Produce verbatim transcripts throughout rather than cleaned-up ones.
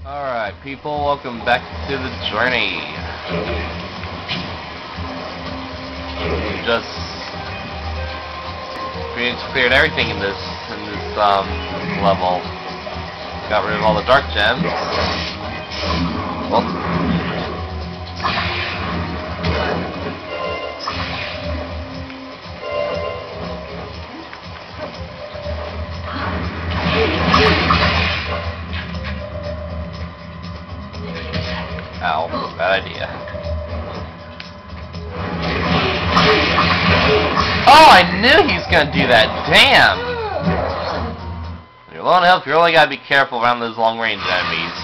Alright, people, welcome back to the journey. We just we cleared everything in this in this um level. Got rid of all the dark gems. Well, ow, bad idea. Oh, I knew he was gonna do that. Damn! When you're low on health, you really gotta be careful around those long-range enemies.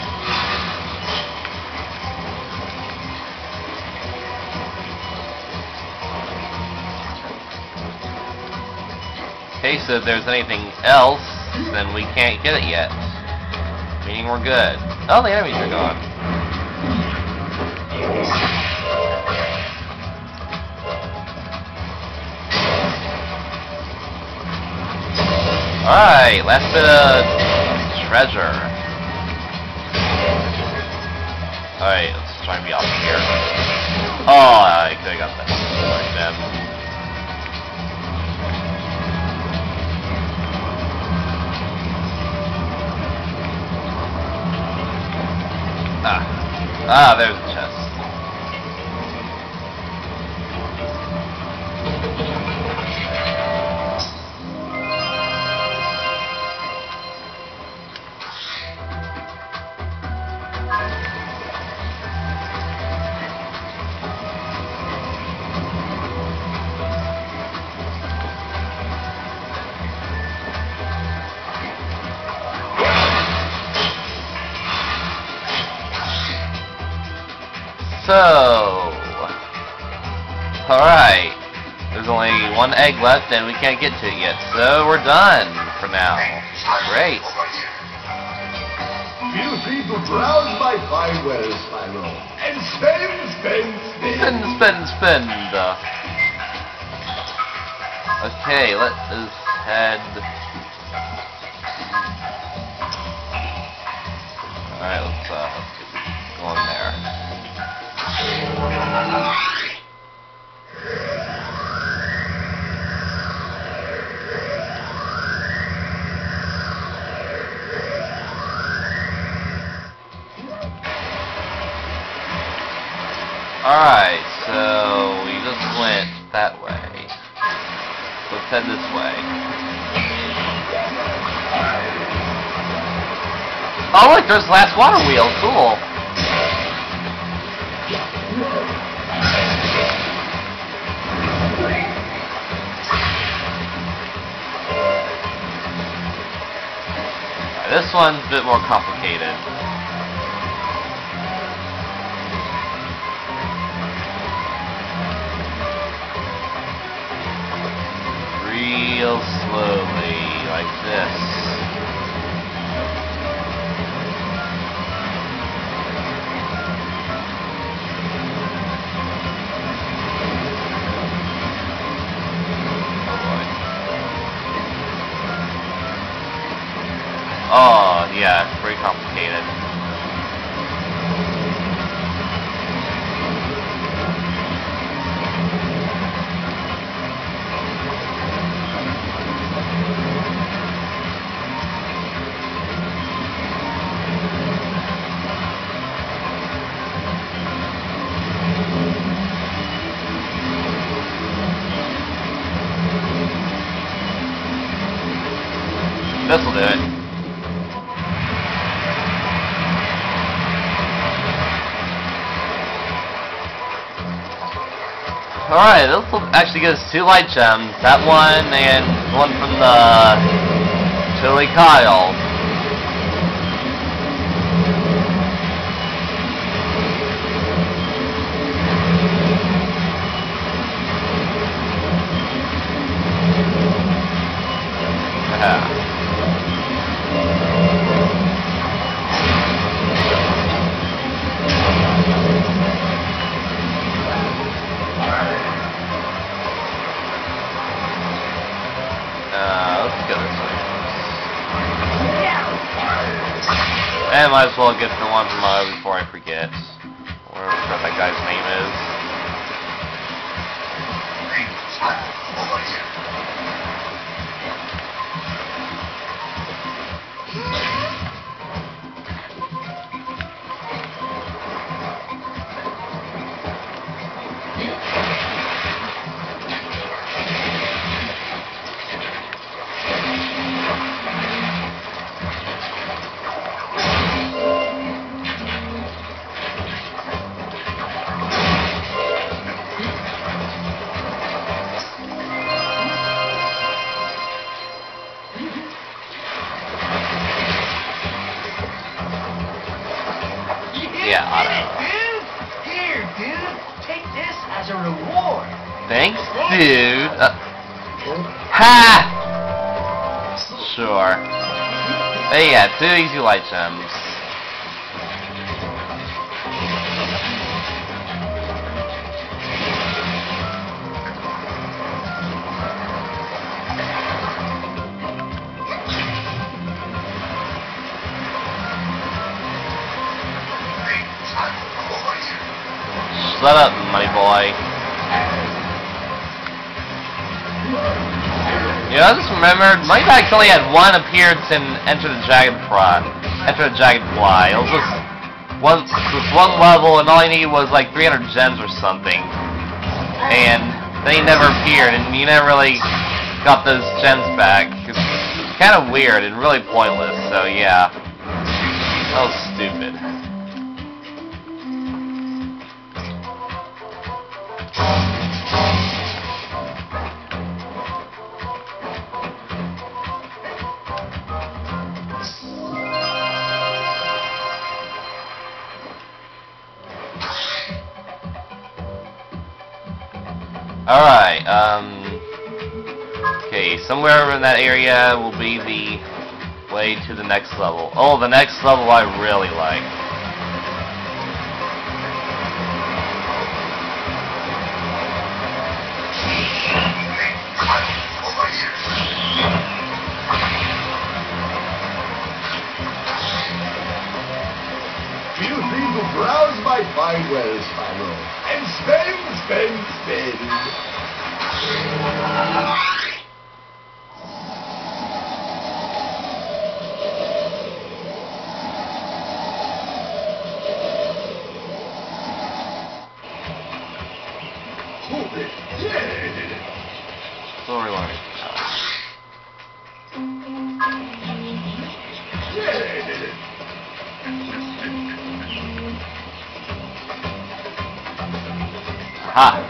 Okay, so if there's anything else, then we can't get it yet. Meaning we're good. Oh, the enemies are gone. Alright, last bit of treasure. Alright, let's try and be off here. Oh, I could've got that. Sorry, man. Ah. Ah, there's the chest. So, alright, there's only one egg left and we can't get to it yet, so we're done for now. Great. Feel free to browse my fine wells, Spyro, and spend, spend, spend. Spend, spend, spend. Okay, let us head. Alright, let's, uh, let's get going there. Alright, so we just went that way. Let's head this way. Oh look, there's the last water wheel, cool. This one's a bit more complicated. Real slowly, like this. Oh, yeah, it's pretty complicated. This'll do it. Alright, this will actually get us two light gems. That one and one from the Chili Kyle. Yeah. Uh, let's go this way. And might as well get the one from uh, before I forget. Whatever that guy's name is. Yeah, Otto. Dude, here, dude. Take this as a reward. Thanks, dude. Uh, ha! Sure. Hey, yeah, two easy light gems. Shut up, money boy. You know, I just remembered, Moneybags only had one appearance in Enter the Dragonfly. Enter the Dragonfly. It was just one, just one level, and all I needed was like three hundred gems or something. And then he never appeared, and you never really got those gems back. It's kind of weird and really pointless, so yeah. That was stupid. Alright, um... okay, somewhere in that area will be the way to the next level. Oh, the next level I really like. Feel free to browse my fine wells, Spyro, and spend, spend, spend. Sorry, Larry. Ha!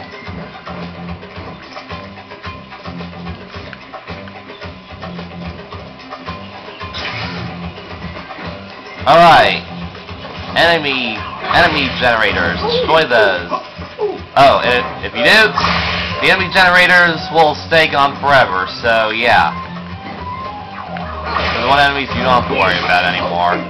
Alright. Enemy enemy generators. Destroy those. Oh, and if you do, the enemy generators will stay gone forever, so yeah. There's one enemies you don't have to worry about anymore.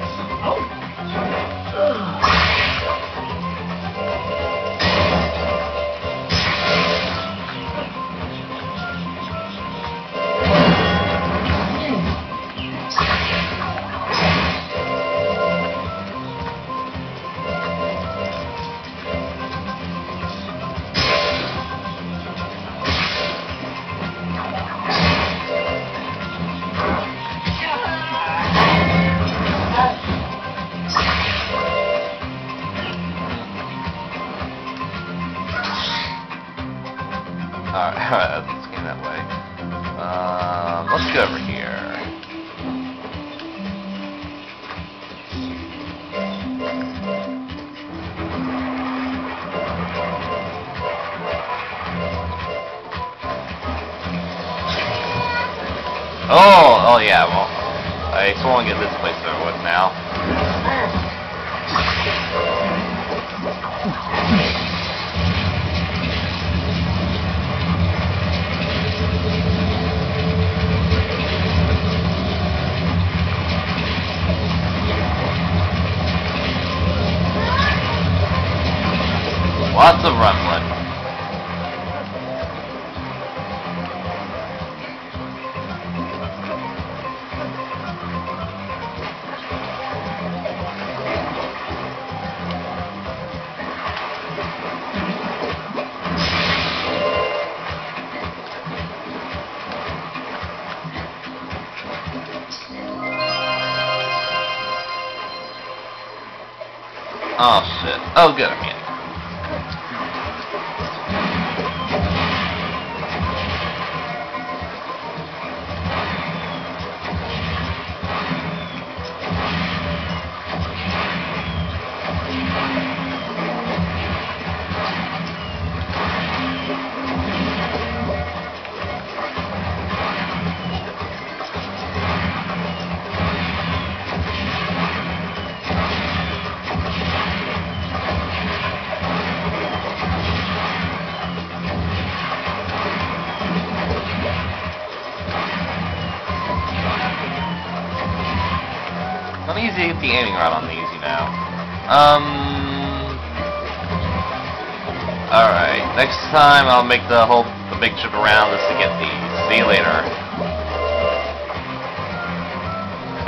Alright, alright, let's go that way. Um, let's go over here. Oh, oh yeah, well, I just want to get this place over with now. Lots of rumbling. Oh shit. Oh good, I mean. I'm easy to get the aiming right on the easy now. Um. Alright, next time I'll make the whole the big trip around just to get these. See you later.